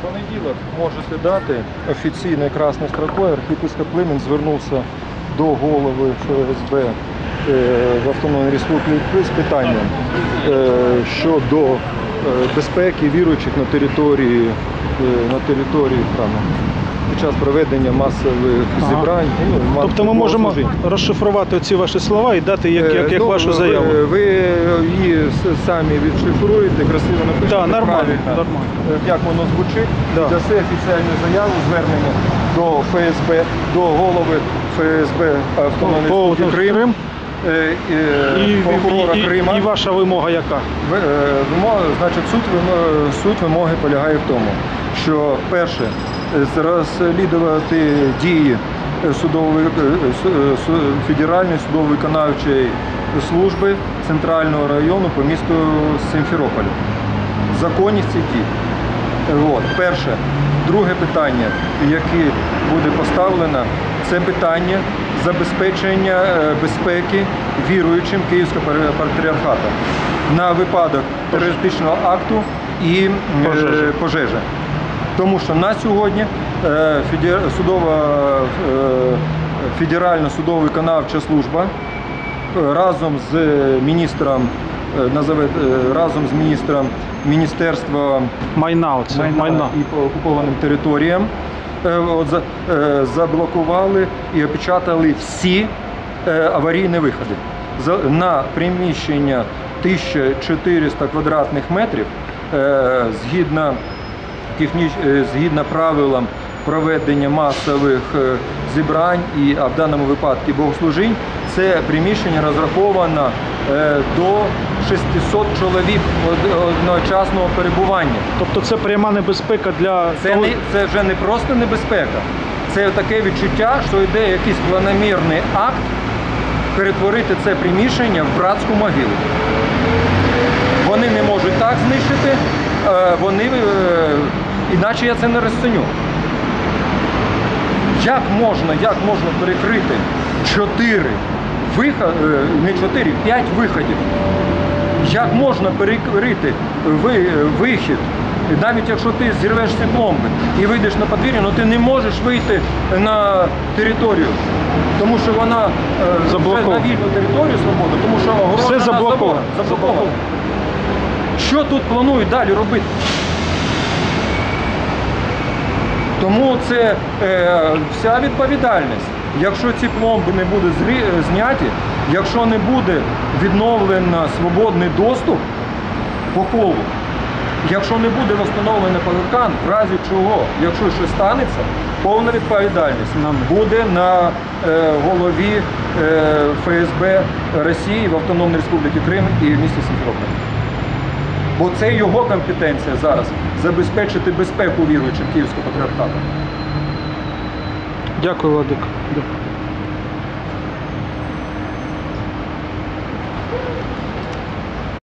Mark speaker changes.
Speaker 1: понеділок можете дати офіційною красною строкою. Архієпископ Климент звернувся до голови ФСБ в Автономній Республіці з питанням щодо безпеки віруючих на території храму під час проведення масових зібрань.
Speaker 2: Тобто ми можемо розшифрувати ці ваші слова і дати як вашу заяву?
Speaker 1: Ви її самі відшифруєте, красиво напишете.
Speaker 2: Так, нормально.
Speaker 1: Як воно звучить, і дасте офіційну заяву, звернення до ФСБ, до голови ФСБ Автономної Республіки Крим. Прокурора Крима.
Speaker 2: І ваша вимога яка?
Speaker 1: Значить, суть вимоги полягає в тому, що перше, розслідувати дії Федеральної судово-виконавчої служби Центрального району по місту Сімферополь. Законність цих дій. Перше. Друге питання, яке буде поставлено, це питання забезпечення безпеки віруючим Київського патріархату на випадок терористичного акту і пожежі. Тому що на сьогодні Федеральна судово-виконавча служба разом з Міністерства майна і по окупованим територіям заблокували і опечатали всі аварійні виходи. На приміщення 1400 квадратних метрів згідно правилам проведення масових зібрань і в даному випадку богослужінь, це приміщення розраховано до 600 чоловік одночасного перебування.
Speaker 2: Тобто це пряма небезпека для...
Speaker 1: Це вже не просто небезпека, це таке відчуття, що йде якийсь планомірний акт перетворити це приміщення в братську могилу. Вони не можуть так знищити, іначе я це не розціню. Як можна перекрити 5 виходів? Як можна перекрити вихід, навіть якщо ти зірвеш ці пломби і вийдеш на подвір'я, але ти не можеш вийти на територію, тому що вона на вільну територію свободу, тому що огорожена заборована. Що тут планують далі робити? Тому це вся відповідальність. Якщо ці пломби не будуть зняті, якщо не буде відновлено свободний доступ по колу, якщо не буде встановлений паркан, в разі чого, якщо щось станеться, повна відповідальність буде на голові ФСБ Росії в Автономній Республіці Крим і в місті Сімферополь. Бо це його компетенція зараз – забезпечити безпеку віруючих Київського патріархату.
Speaker 2: Дякую, Владико.